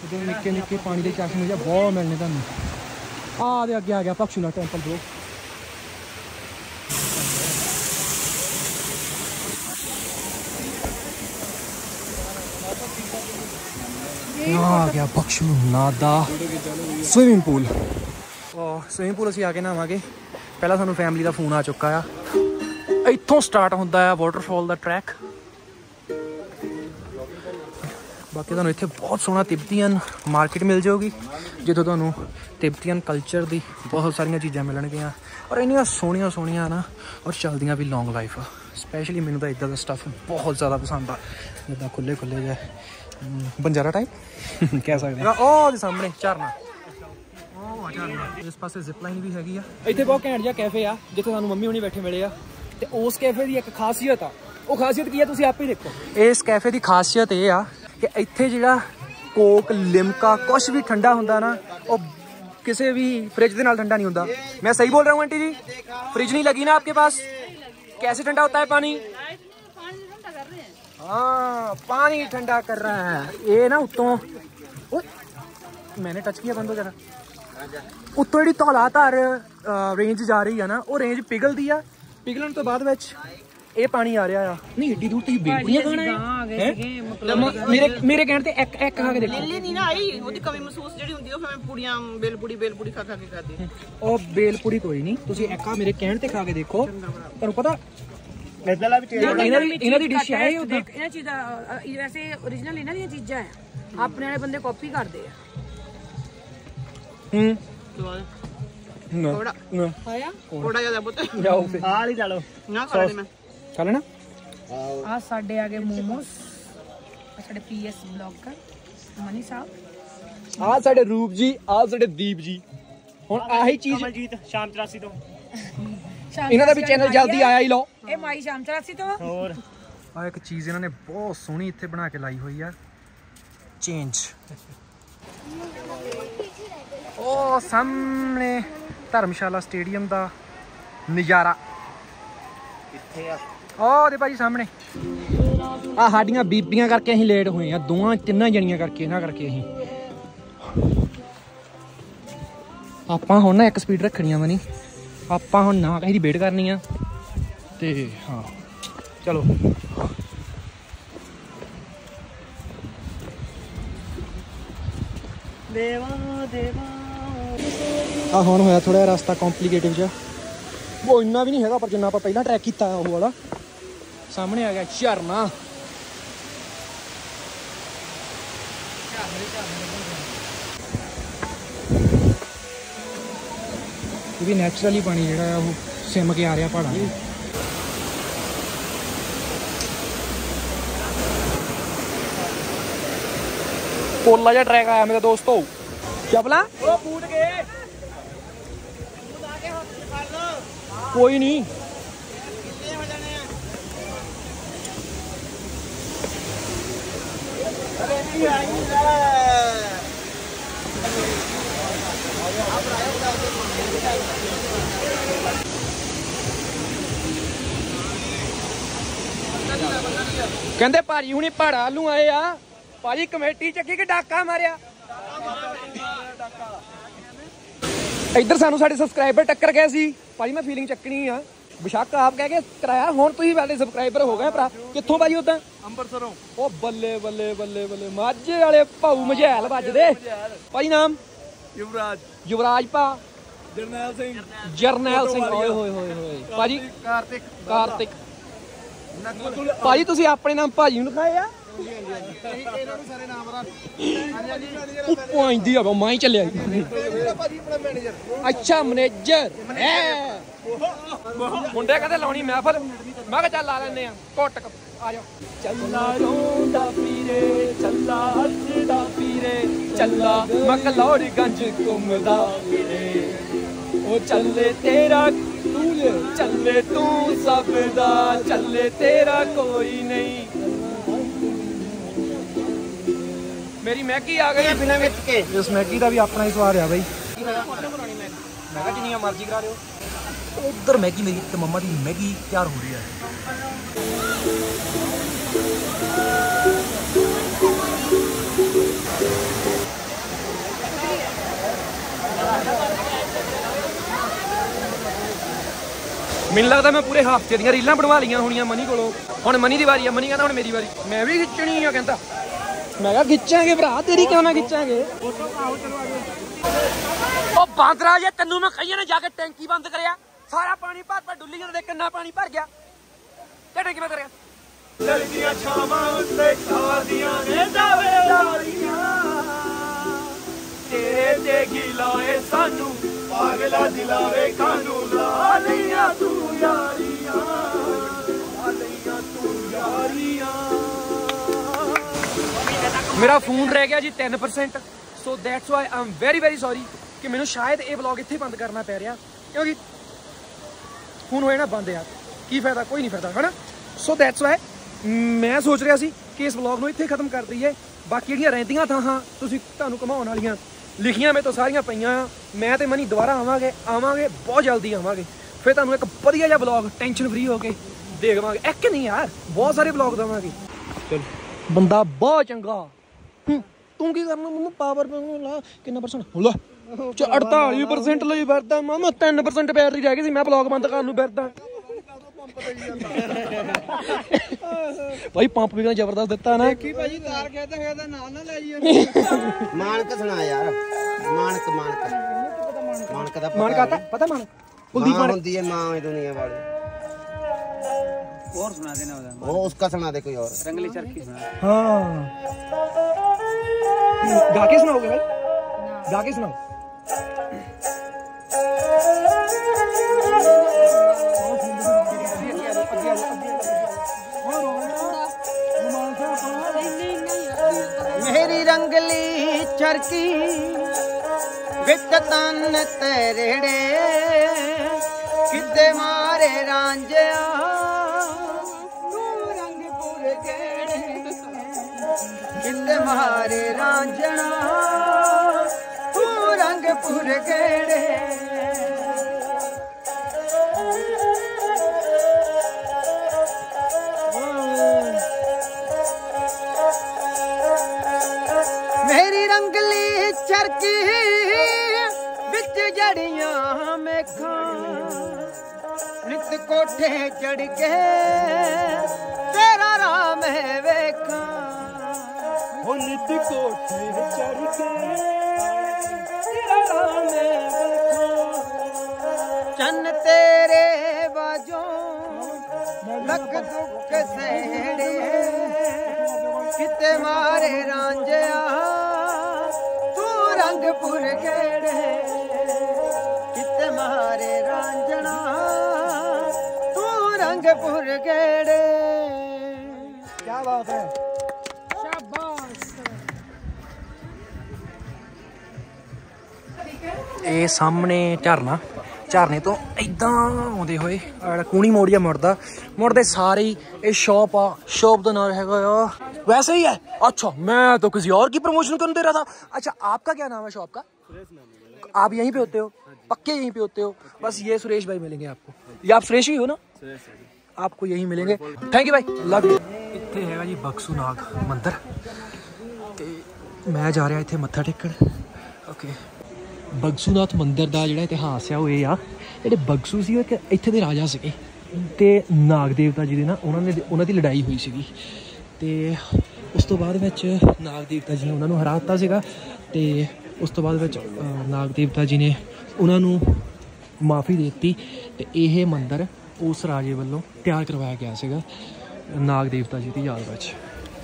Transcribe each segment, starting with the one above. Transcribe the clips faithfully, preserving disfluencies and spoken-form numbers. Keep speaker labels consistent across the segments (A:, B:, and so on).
A: इधर निक्के निक्के पानी के चश्मे जो बहुत मिलने तुहानूं। आ दे अगे आ गया पक्षुला टैंपल ब्रो। आ गया पक्षुला दा स्विमिंग पूल। और स्विमिंग पूल असीं आके नहावांगे। पहला सानूं फैमिली का फोन आ चुका आ। इत्थों स्टार्ट होंदा है वाटरफॉल का ट्रैक। बाकी तुहानूं इत्थे बहुत सोहना तिब्बतियन मार्केट मिल जाऊगी जिथों तुहानूं तिब्बतियन कल्चर दी बहुत सारिया चीज़ां मिलणगियां और इन्नियां सोहणियां सोहणियां ना और चलदियां भी लॉन्ग लाइफ। स्पैशली मैनूं तां इदां दा स्टफ बहुत ज़्यादा पसंद आ जिद्दां खुले खुले जे बंजारा टाइप कह सकते हैं। ओह सामने झरना, इस पासे जिप लाइन भी हैगी आ। इत्थे बहुत घैंट जिहा कैफे आ जिथे सानूं मम्मी हुणी बैठे मिले आ ते उस कैफे की एक खासियत आ। वो खासियत की है तुसीं आपे देखो। इस कैफे की खासियत ये आ कि इत्थे जिहड़ा कोक लिमका कुछ भी ठंडा हुंदा ना वो किसी भी फ्रिज के नाल ठंडा नहीं हुंदा। मैं सही बोल रहा हूँ आंटी जी? फ्रिज नहीं लगी ना आपके पास? कैसे ठंडा होता है पानी? हाँ पानी ठंडा कर रहा है ये ना उत्तों। मैंने टच किया बंद हो जरा। उत्तों जी धौलाधार रेंज जा रही है ना वो रेंज पिघलती है। पिघलन तो बाद विच ये पानी आ रहा है। नहीं एडी दूर बेलपुड़ियां खाना है मेरे मेरे कहने ते एक एक खा के देखो। नीली नहीं ना आई ओदी कमी महसूस जेडी हुंदी ओ फिर मैं पूड़ियां बेलपुड़ी बेलपुड़ी खा खा के खादी। ओ बेलपुड़ी कोई नहीं तुसी एक आ मेरे कहने ते खा के देखो। तुहानू पता इधरला भी टेस्ट इन्हां दी इन्हां दी डिश है ओदा इन्हां चीज़ां वैसे ओरिजिनल इन्हां दी चीज़ां है अपने वाले बंदे कॉपी करदे आ। हम्म थोड़ा ना आया थोड़ा ज्यादा पुੱਤ जाओ फिर हाल ही चलो ना खा लेना खा लेना। आ साडे आ गए मोमोस साडे पीएस ब्लॉगर मनी साहब आ साडे रूप जी आ साडे दीप जी। हुन आही चीज कमलजीत शाम चौरासी तो इन्हां दा भी चैनल जल्दी आया ही लो। ए माई शाम चौरासी तो और आ एक चीज इन्हां ने बहुत सोहनी इत्थे बना के लाई हुई है चेंज। ओ सामने धर्मशाला स्टेडियम का नज़ारा कित्थे आ? ओ दे भाजी सामने आ साडियां बीबियां करके असीं लेट होए हैं दोवां तिन्नां जणियां करके इन्हां करके असीं आपां हुण ना एक स्पीड रखनी मनी आपां हुण ना कहीं दी वेट करनी आ ते हाँ चलो देवा देवा। आ हुण होया थोड़ा रास्ता कॉम्प्लीकेटिव जा वो इन्ना भी नहीं है पर जिन्ना आप पहला ट्रैक किया वो वाला। सामने आ गया झरना। ये भी नैचुरली पानी जो वो सिम के आ रहा पहाड़ा। पोला जा ट्रैक आया मेरे दोस्तों चपला कोई नहीं कहते भाजी हुणी पहाड़ा लू आए आ भाजी कमेटी चक्की के डाका मारिया। इधर सानू साडे सबसक्राइबर टक्कर गए सी भाजी मैं फीलिंग चकनी आ बेशक आप कह के कराया हुण तुसीं वाले सबसक्राइबर हो गए भरा। कित्थों भाजी उदां अंबरसरों। ओ बल्ले बल्ले बल्ले बल्ले माझे वाले भाऊ मझैल वजदे भाजी नाम युवराज युवराज भा जरनैल सिंह जरनैल सिंह ओए होए होए होए भाजी कार्तिक कार्तिक भाजी तुसीं अपने नाम भाजी नूं लिखाए आ मां चलिया। अच्छा मैनेजर मुंडे कहते लाउनी महफल मैं चल ला लेने घुट आ जाओ। चला रोंदा पीरे चला हसदा पीरे चला मकलौड़गंज घुमदा पीरे ओ चले तेरा चले तू सबदा चले तेरा कोई नहीं। मेरी मैगी आ गई बिना मिर्च के। इस मैगी का भी अपना ही स्वाद है भाई। मैं जिन्नियां मर्जी करा रहे हो। उधर मैगी मेरी तो मम्मा की मैगी तैयार हो रही है। ਮੈਨੂੰ ਲੱਗਦਾ ਮੈਂ ਪੂਰੇ ਹਫ਼ਤੇ ਦੀਆਂ ਰੀਲਾਂ ਬਣਵਾ ਲਈਆਂ ਹੋਣੀਆਂ ਮਨੀ ਕੋਲੋਂ। ਹੁਣ ਮਨੀ ਦੀ ਵਾਰੀ ਆ, ਮਨੀ ਕਹਿੰਦਾ ਹੁਣ ਮੇਰੀ ਵਾਰੀ, ਮੈਂ ਵੀ ਖਿੱਚਣੀ ਆ ਕਹਿੰਦਾ। ਮੈਂ ਕਿਹਾ ਖਿੱਚਾਂਗੇ ਭਰਾ, ਤੇਰੀ ਕਿਉਂ ਨਾ ਖਿੱਚਾਂਗੇ। ਉਹ ਬਾਂਦਰਾ ਜੇ ਤੈਨੂੰ ਮੈਂ ਕਹੀਏ ਨਾ ਜਾ ਕੇ ਟੈਂਕੀ ਬੰਦ ਕਰਿਆ, ਸਾਰਾ ਪਾਣੀ ਭਰ ਭਰ ਡੁੱਲੀ ਜਾਂਦਾ, ਕਿੰਨਾ ਪਾਣੀ ਭਰ ਗਿਆ ਤੇ ਟੈਂਕੀ ਬੰਦ ਕਰਿਆ। ਲੜਕੀਆਂ ਛਾਵਾਂ ਉੱਤੇ ਖਾਦੀਆਂ ਨੇ ਦਾਵੇਦਾਰੀਆਂ, ਤੇਰੇ ਤੇ ਗਿਲਾਏ ਸਾਨੂੰ ਪਾਗਲਾ ਦਿਲਾਵੇ ਕਾਨੂੰ, ਲਾ ਲਈਆਂ ਤੂੰ ਯਾਰੀਆਂ, ਲਾ ਲਈਆਂ ਤੂੰ ਯਾਰੀਆਂ। ਮੇਰਾ ਫੋਨ ਰਹਿ ਗਿਆ ਜੀ ਤਿੰਨ percent, so that's why I am very very sorry ਕਿ ਮੈਨੂੰ ਸ਼ਾਇਦ ਇਹ ਵਲੌਗ ਇੱਥੇ ਬੰਦ ਕਰਨਾ ਪੈ ਰਿਹਾ, ਕਿਉਂਕਿ ਫੋਨ ਹੋਇਆ ਨਾ ਬੰਦ ਯਾਰ, ਕੀ ਫਾਇਦਾ, ਕੋਈ ਨਹੀਂ ਫਾਇਦਾ ਹੈ ਨਾ। ਸੋ ਦੈਟਸ ਵਾਈ ਮੈਂ ਸੋਚ ਰਿਹਾ ਸੀ ਕਿ ਇਸ ਵਲੌਗ ਨੂੰ ਇੱਥੇ ਖਤਮ ਕਰ ਦਈਏ। ਬਾਕੀ ਜਿਹੜੀਆਂ ਰਹਿੰਦੀਆਂ ਥਾਂ ਤੁਸੀਂ ਤੁਹਾਨੂੰ ਘੁਮਾਉਣ ਵਾਲੀਆਂ ਲਿਖੀਆਂ ਮੇਰੇ ਤੋਂ ਸਾਰੀਆਂ ਪਈਆਂ। ਮੈਂ ਤੇ ਮਨੀ ਦੁਬਾਰਾ ਆਵਾਂਗੇ ਆਵਾਂਗੇ ਬਹੁਤ ਜਲਦੀ ਆਵਾਂਗੇ, ਫਿਰ ਤੁਹਾਨੂੰ ਇੱਕ ਵਧੀਆ ਜਿਹਾ ਵਲੌਗ ਟੈਨਸ਼ਨ ਫਰੀ ਹੋ ਕੇ ਦੇਖਵਾਂਗੇ। ਇੱਕ ਨਹੀਂ ਯਾਰ, ਬਹੁਤ ਸਾਰੇ ਵਲੌਗ ਦੇਵਾਂਗੇ। ਚਲ ਬੰਦਾ ਬਹੁਤ ਚੰਗਾ, ਤੂੰ ਕੀ ਕਰਨਾ ਮੰਮਾ? ਪਾਵਰ ਲਾ ਕਿੰਨਾ ਪਰਸੈਂਟ ਹੋਲਾ? ਅੜਤਾਲੀ ਪਰਸੈਂਟ ਲਈ ਫਿਰਦਾ ਮਾਮਾ, ਤਿੰਨ ਪਰਸੈਂਟ ਬੈਟਰੀ ਰਹਿ ਗਈ ਸੀ, ਮੈਂ ਵਲੌਗ ਬੰਦ ਕਰਨ ਨੂੰ ਫਿਰਦਾ। ਭਾਈ ਪੰਪ ਵੀ ਜ਼ਬਰਦਸਤ ਦਿੱਤਾ ਨਾ। ਕੀ ਭਾਜੀ ਤਾਰ ਖੇਦਾ ਖੇਦਾ ਨਾਲ ਨਾ ਲੈ ਜੀ।
B: ਮਾਨਕ ਸੁਣਾ ਯਾਰ, ਮਾਨਕ ਮਾਨਕ ਮਾਨਕ ਦਾ
A: ਮਾਨਕ ਆਤਾ ਪਤਾ? ਮਾਨਕ ਕੁਲਦੀਪ ਮਾਨਕ
B: ਹੁੰਦੀ ਹੈ ਮਾਂ ਇਹ ਦੁਨੀਆ ਵਾਲੀ। और सुना देना वो उसका सुना दे कोई और। रंगली चरखी सुना।
A: हाँ गा के सुनाओगे भाई? गा के सुनाओ।
B: मेरी रंगली चरखी बिच तन तेरेड़े किते मारे रांझिया किते मारे रांझना तू रंगपुर गेड़े। मेरी रंगली चरखी बिच जड़ियां मेखा नित कोठे चढ़ के तेरा राम है वेखा।
A: नित कोठे चढ़ के तेरा राम है वेखा।
B: चन्न तेरे बाजों लख दुख सहड़े किते मारे रांझिया तू रंगपुर गेड़े किते मारे रांझना तू रंगपुर गेड़े।
A: क्या बात है, ਇਹ ਸਾਹਮਣੇ ਝਰਨਾ, ਝਰਨੇ ਤੋਂ ਇਦਾਂ ਆਉਂਦੇ ਹੋਏ ਕੂਣੀ ਮੋੜ ਜਾਂ ਮੁੜਦਾ ਮੁੜਦੇ ਸਾਰੇ ਹੀ ਇਹ शॉप आ। शॉप का नाम है वैसे ही है। अच्छा मैं तो किसी और की प्रमोशन करने दे रहा था। अच्छा आपका क्या नाम है शॉप का? आप यहीं पे होते हो? पक्के यहीं पे होते हो? बस ये सुरेश भाई मिलेंगे आपको, ये आप सुरेश ही हो ना? आपको यहीं मिलेंगे। थैंक यू भाई, लव यू। इत्थे हैगा जी बक्सू नाग मंदिर ते मैं जा रहा इत्थे मत्था टेकण। ओके बगसूनाथ मंदिर का जोड़ा इतिहास है वो ये आ, ਜਿਹੜੇ ਬਗਸੂ ਸੀ ਇੱਕ ਇੱਥੇ ਦੇ ਰਾਜਾ ਸੀਗੇ ਤੇ ਨਾਗ ਦੇਵਤਾ ਜੀ ਦੇ ਨਾ ਉਹਨਾਂ ਨੇ ਉਹਨਾਂ ਦੀ ਲੜਾਈ ਹੋਈ ਸੀਗੀ ਤੇ ਉਸ ਤੋਂ ਬਾਅਦ ਵਿੱਚ ਨਾਗ ਦੇਵਤਾ ਜੀ ਨੇ ਉਹਨਾਂ ਨੂੰ ਹਰਾ ਦਿੱਤਾ ਸੀਗਾ ਤੇ ਉਸ ਤੋਂ ਬਾਅਦ ਵਿੱਚ ਨਾਗ ਦੇਵਤਾ ਜੀ ਨੇ ਉਹਨਾਂ ਨੂੰ ਮਾਫੀ ਦੇ ਦਿੱਤੀ ਤੇ ਇਹ ਮੰਦਿਰ ਉਸ ਰਾਜੇ ਵੱਲੋਂ ਤਿਆਰ ਕਰਵਾਇਆ ਗਿਆ ਸੀਗਾ ਨਾਗ ਦੇਵਤਾ ਜੀ ਦੀ ਯਾਦ ਵਿੱਚ।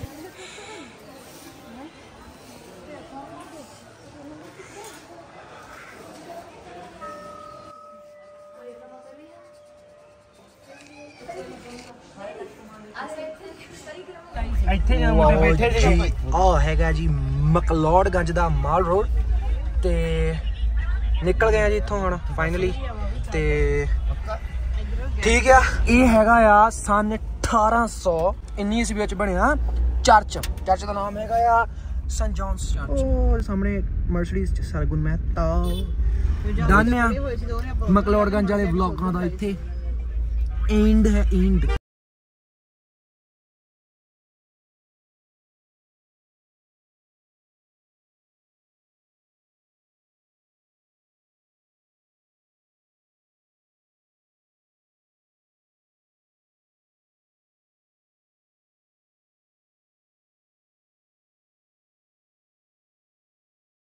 A: ਇੱਥੇ ਜਦੋਂ ਮੁੰਡੇ ਬੈਠੇ ਸੀ ਆਹ ਹੈਗਾ ਜੀ ਮਕਲੋੜਗੰਜ ਦਾ ਮਾਲ ਰੋਡ ਤੇ ਨਿਕਲ ਗਏ ਆ ਜੀ ਇੱਥੋਂ ਹੁਣ ਫਾਈਨਲੀ ਤੇ ਠੀਕ ਆ। ਇਹ ਹੈਗਾ ਆ ਸਨ ਅਠਾਰਾਂ ਸੌ ਉੱਨੀ ਈਸਵੀ ਵਿੱਚ ਬਣਿਆ ਚਰਚ। ਚਰਚ ਦਾ ਨਾਮ ਹੈਗਾ ਆ ਸੈਂਟ ਜੌਨਸ ਚਰਚ। ਉਹ ਸਾਹਮਣੇ ਮਰਸੀਡੀਜ਼ ਸਰਗੁਣ ਮਹਿਤਾ ਡਨ ਆ। ਮਕਲੋੜਗੰਜ ਵਾਲੇ ਵਲੌਗਾਂ ਦਾ ਇੱਥੇ ਐਂਡ ਹੈ ਐਂਡ।